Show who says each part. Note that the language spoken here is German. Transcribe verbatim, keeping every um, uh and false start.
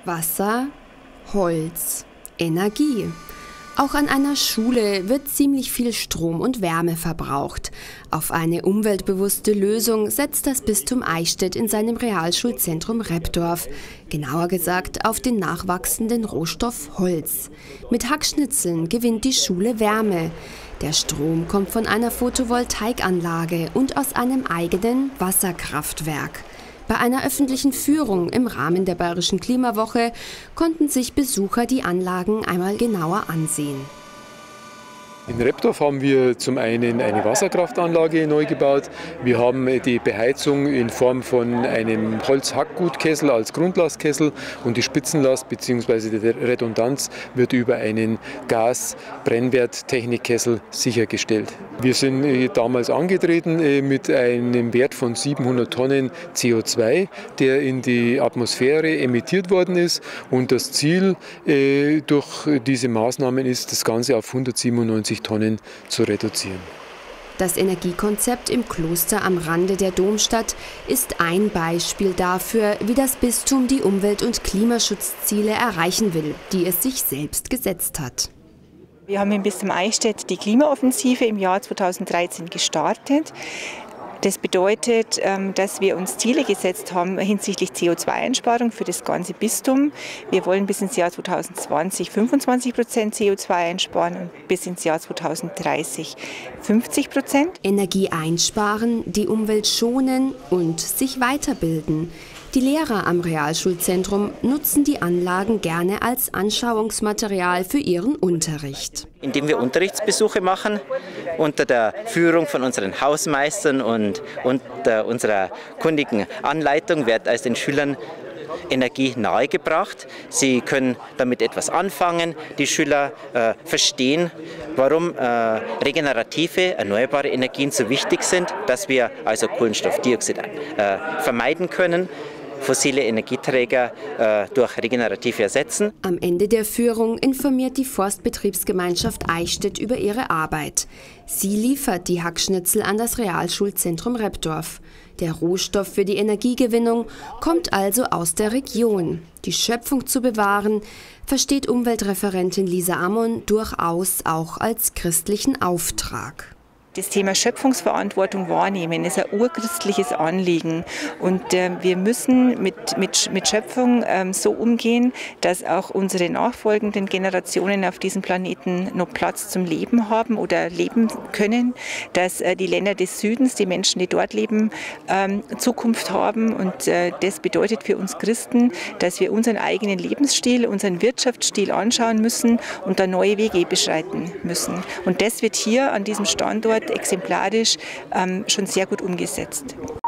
Speaker 1: Wasser, Holz, Energie. Auch an einer Schule wird ziemlich viel Strom und Wärme verbraucht. Auf eine umweltbewusste Lösung setzt das Bistum Eichstätt in seinem Realschulzentrum Repdorf. Genauer gesagt auf den nachwachsenden Rohstoff Holz. Mit Hackschnitzeln gewinnt die Schule Wärme. Der Strom kommt von einer Photovoltaikanlage und aus einem eigenen Wasserkraftwerk. Bei einer öffentlichen Führung im Rahmen der Bayerischen Klimawoche konnten sich Besucher die Anlagen einmal genauer ansehen.
Speaker 2: In Repdorf haben wir zum einen eine Wasserkraftanlage neu gebaut. Wir haben die Beheizung in Form von einem Holzhackgutkessel als Grundlastkessel und die Spitzenlast bzw. die Redundanz wird über einen Gas-Brennwerttechnikkessel sichergestellt. Wir sind damals angetreten mit einem Wert von siebenhundert Tonnen C O zwei, der in die Atmosphäre emittiert worden ist. Und das Ziel durch diese Maßnahmen ist, das Ganze auf hundertsiebenundneunzig Tonnen zu reduzieren.
Speaker 1: Das Energiekonzept im Kloster am Rande der Domstadt ist ein Beispiel dafür, wie das Bistum die Umwelt- und Klimaschutzziele erreichen will, die es sich selbst gesetzt hat.
Speaker 3: Wir haben im Bistum Eichstätt die Klimaoffensive im Jahr zweitausenddreizehn gestartet. Das bedeutet, dass wir uns Ziele gesetzt haben hinsichtlich C O zwei Einsparung für das ganze Bistum. Wir wollen bis ins Jahr zweitausendzwanzig fünfundzwanzig Prozent C O zwei einsparen und bis ins Jahr zweitausenddreißig fünfzig Prozent.
Speaker 1: Energie einsparen, die Umwelt schonen und sich weiterbilden. Die Lehrer am Realschulzentrum nutzen die Anlagen gerne als Anschauungsmaterial für ihren Unterricht.
Speaker 4: Indem wir Unterrichtsbesuche machen, unter der Führung von unseren Hausmeistern und unter unserer kundigen Anleitung wird also den Schülern Energie nahegebracht. Sie können damit etwas anfangen. Die Schüler äh, verstehen, warum äh, regenerative, erneuerbare Energien so wichtig sind, dass wir also Kohlenstoffdioxid äh, vermeiden können, fossile Energieträger äh, durch regenerative ersetzen.
Speaker 1: Am Ende der Führung informiert die Forstbetriebsgemeinschaft Eichstätt über ihre Arbeit. Sie liefert die Hackschnitzel an das Realschulzentrum Repdorf. Der Rohstoff für die Energiegewinnung kommt also aus der Region. Die Schöpfung zu bewahren, versteht Umweltreferentin Lisa Ammon durchaus auch als christlichen Auftrag.
Speaker 3: Das Thema Schöpfungsverantwortung wahrnehmen ist ein urchristliches Anliegen und äh, wir müssen mit, mit, mit Schöpfung ähm, so umgehen, dass auch unsere nachfolgenden Generationen auf diesem Planeten noch Platz zum Leben haben oder leben können, dass äh, die Länder des Südens, die Menschen, die dort leben, ähm, Zukunft haben und äh, das bedeutet für uns Christen, dass wir unseren eigenen Lebensstil, unseren Wirtschaftsstil anschauen müssen und da neue Wege beschreiten müssen. Und das wird hier an diesem Standort exemplarisch ähm, schon sehr gut umgesetzt.